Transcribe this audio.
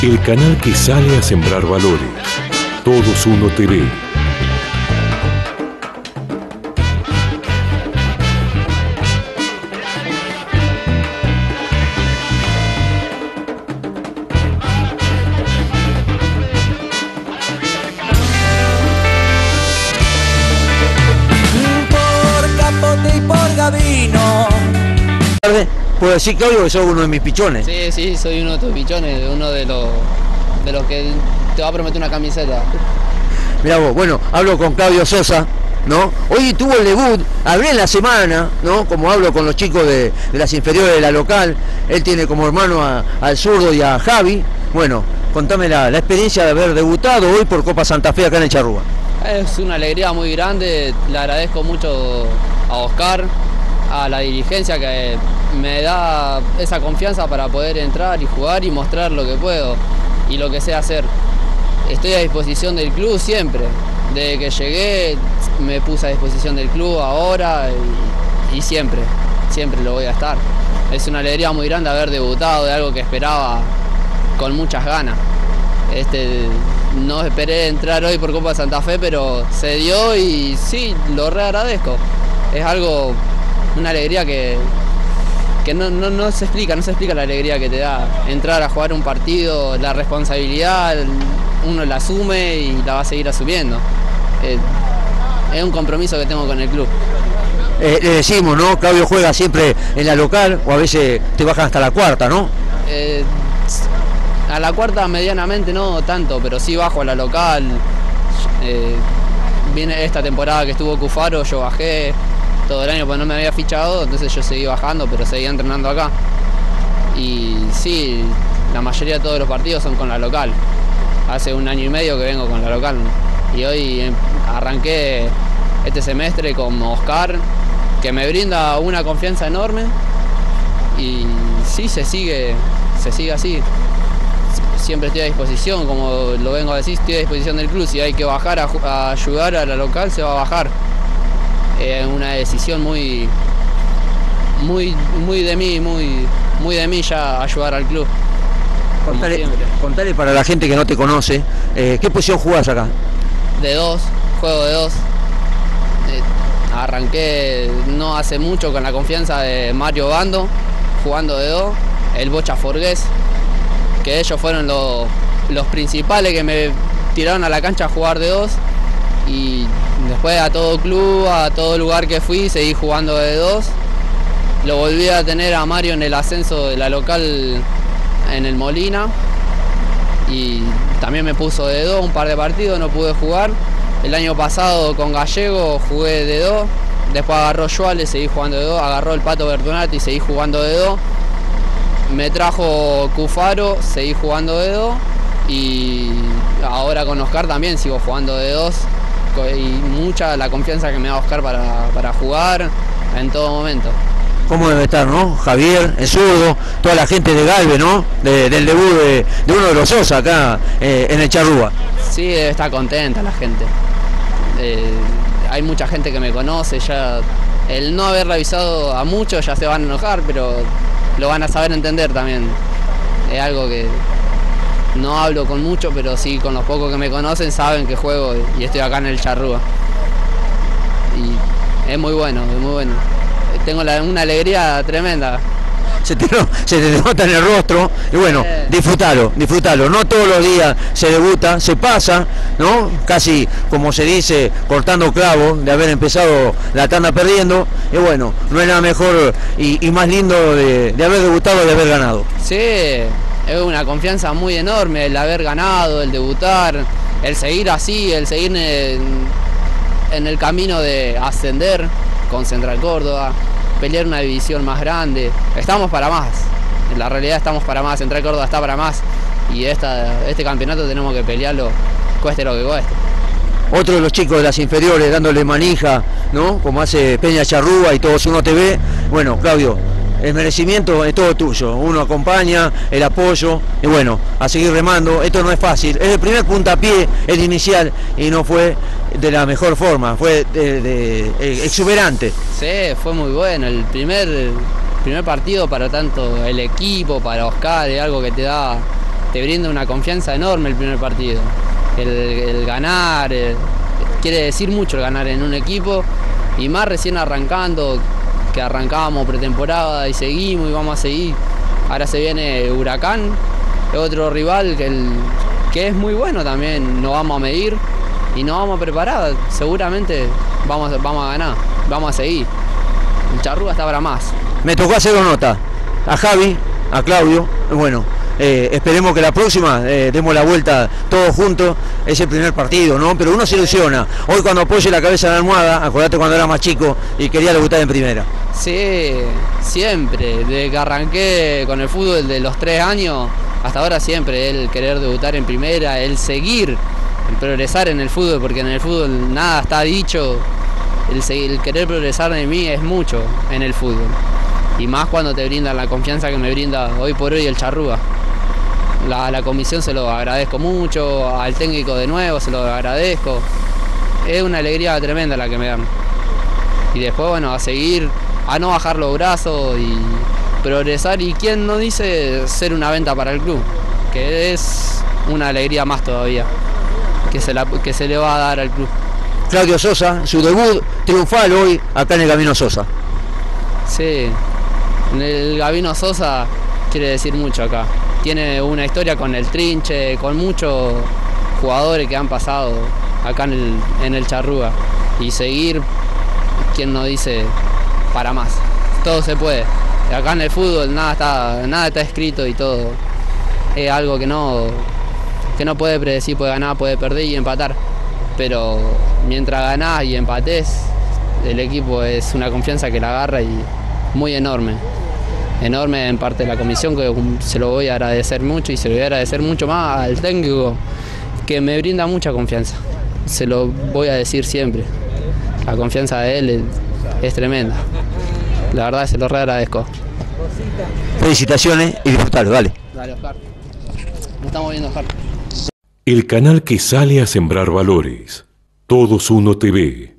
El canal que sale a sembrar valores. Todos Uno TV. Por Capote y por Gavino. Puedo decir, Claudio, que sos uno de mis pichones. Sí, soy uno de tus pichones, uno de los que te va a prometer una camiseta. Mirá vos, bueno, hablo con Claudio Sosa, ¿no? Hoy tuvo el debut, hablé en la semana, ¿no? Como hablo con los chicos de las inferiores de la local, él tiene como hermano al zurdo y a Javi. Bueno, contame la experiencia de haber debutado hoy por Copa Santa Fe acá en el Charrúa. Es una alegría muy grande, le agradezco mucho a Oscar, a la dirigencia que me da esa confianza para poder entrar y jugar y mostrar lo que puedo y lo que sé hacer. Estoy a disposición del club siempre. Desde que llegué me puse a disposición del club ahora y siempre lo voy a estar. Es una alegría muy grande haber debutado de algo que esperaba con muchas ganas. No esperé entrar hoy por Copa Santa Fe, pero se dio y sí, lo re agradezco. Es algo, una alegría que no se explica la alegría que te da entrar a jugar un partido, la responsabilidad, uno la asume y la va a seguir asumiendo. Es un compromiso que tengo con el club. Le decimos, ¿no? Claudio juega siempre en la local o a veces te bajan hasta la cuarta, ¿no? A la cuarta medianamente no tanto, pero sí bajo a la local. Viene esta temporada que estuvo Cufaro, yo bajé todo el año porque no me había fichado, entonces yo seguí bajando, pero seguía entrenando acá. Y sí, la mayoría de todos los partidos son con la local. Hace 1 año y medio que vengo con la local, ¿no? Y hoy arranqué este semestre con Oscar, que me brinda una confianza enorme. Y sí, se sigue así. Siempre estoy a disposición, como lo vengo a decir, estoy a disposición del club. Si hay que bajar a ayudar a la local, se va a bajar. Es una decisión muy de mí ya ayudar al club. Contale para la gente que no te conoce, ¿qué posición jugás acá? De 2, juego de 2. Arranqué no hace mucho con la confianza de Mario Bando, jugando de 2, el Bocha Forgués, que ellos fueron los principales que me tiraron a la cancha a jugar de 2. Y después a todo club, a todo lugar que fui, seguí jugando de 2. Lo volví a tener a Mario en el ascenso de la local en el Molina. Y también me puso de 2 un par de partidos, no pude jugar. El año pasado con Gallego jugué de 2. Después agarró Joales, seguí jugando de 2. Agarró el Pato Bertonati, seguí jugando de 2. Me trajo Cufaro, seguí jugando de 2. Y ahora con Oscar también sigo jugando de 2. Y mucha la confianza que me da Oscar para jugar en todo momento. ¿Cómo debe estar, no? Javier, el zurdo, toda la gente de Galve, ¿no? Del debut de uno de los Sosa acá en el Charrúa. Sí, debe estar contenta la gente. Hay mucha gente que me conoce, ya el no haber revisado a muchos ya se van a enojar, pero lo van a saber entender también. Es algo que no hablo con mucho, pero sí con los pocos que me conocen saben que juego y estoy acá en el Charrúa. Y es muy bueno, es muy bueno. Tengo una alegría tremenda. Se te nota en el rostro y bueno, disfrútalo. No todos los días se debuta, se pasa, ¿no? Casi, como se dice, cortando clavos de haber empezado la tanda perdiendo. Y bueno, no es nada mejor y más lindo de haber debutado y de haber ganado. Sí, es una confianza muy enorme el haber ganado, el debutar, el seguir así, el seguir en el camino de ascender con Central Córdoba, pelear una división más grande. Estamos para más, en la realidad estamos para más, Central Córdoba está para más y este campeonato tenemos que pelearlo cueste lo que cueste. Otro de los chicos de las inferiores dándole manija, ¿no? Como hace Peña Charrúa y Todos Uno TV. Bueno, Claudio, el merecimiento es todo tuyo, uno acompaña, el apoyo y bueno, a seguir remando. Esto no es fácil, es el primer puntapié, el inicial, y no fue de la mejor forma, fue exuberante. Sí, fue muy bueno, el primer partido para tanto el equipo, para Oscar, es algo que te da te brinda una confianza enorme el primer partido. El ganar, quiere decir mucho el ganar en un equipo, y más recién arrancando, que arrancábamos pretemporada y seguimos y vamos a seguir. Ahora se viene Huracán, otro rival que es muy bueno también, nos vamos a medir y nos vamos a preparar, seguramente vamos a ganar, vamos a seguir. El Charrúa está para más. Me tocó hacer nota a Javi, a Claudio, bueno, esperemos que la próxima demos la vuelta todos juntos, es el primer partido, ¿no? Pero uno se ilusiona. Hoy cuando apoye la cabeza en la almohada, acordate cuando era más chico y quería debutar en primera. Sí, siempre, desde que arranqué con el fútbol de los 3 años, hasta ahora siempre, el querer debutar en primera, el seguir, el progresar en el fútbol, porque en el fútbol nada está dicho, el querer progresar de mí es mucho en el fútbol. Y más cuando te brindan la confianza que me brinda hoy por hoy el Charrúa. La comisión se lo agradezco mucho, al técnico de nuevo se lo agradezco. Es una alegría tremenda la que me dan. Y después, bueno, a seguir, a no bajar los brazos y progresar. Y quién no dice ser una venta para el club, que es una alegría más todavía, que se le va a dar al club. Claudio Sosa, su debut triunfal hoy acá en el Gabino Sosa. Sí, en el Gabino Sosa quiere decir mucho acá. Tiene una historia con el Trinche, con muchos jugadores que han pasado acá en el Charrúa. Y seguir, quien no dice para más. Todo se puede. Acá en el fútbol nada está escrito y todo. Es algo que no puede predecir, puede ganar, puede perder y empatar. Pero mientras ganás y empatés, el equipo es una confianza que la agarra y muy enorme. Enorme en parte de la comisión, que se lo voy a agradecer mucho, y se lo voy a agradecer mucho más al técnico, que me brinda mucha confianza. Se lo voy a decir siempre. La confianza de él es tremenda. La verdad se lo re agradezco. Felicitaciones y disfrutalo, dale. Dale, Oscar. Nos estamos viendo, Oscar. El canal que sale a sembrar valores. Todos Uno TV.